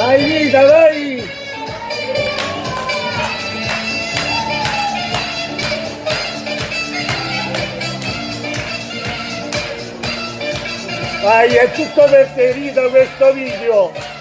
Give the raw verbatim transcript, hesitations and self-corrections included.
Dai vita, dai! Vai, è tutto per te, Rita, questo video!